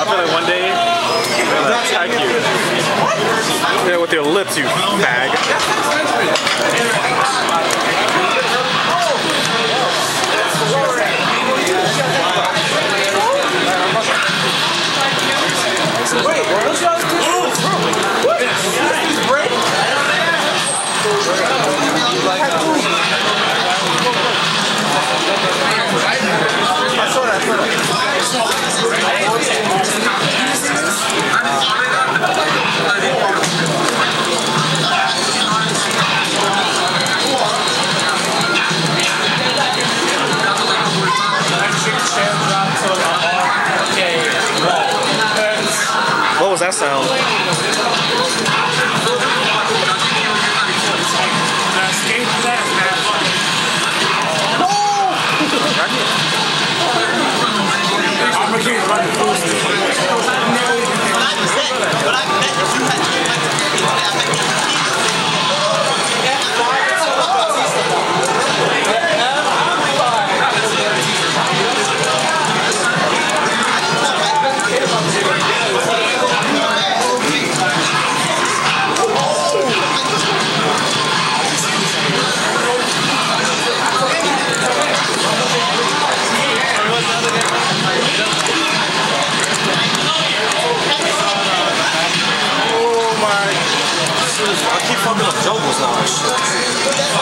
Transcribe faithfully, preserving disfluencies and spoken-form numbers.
feel like one day they're gonna attack you. Yeah, with your lips, you fag. Wait, what's your what? This break? I saw that. What was that sound? I keep fucking up jungles now.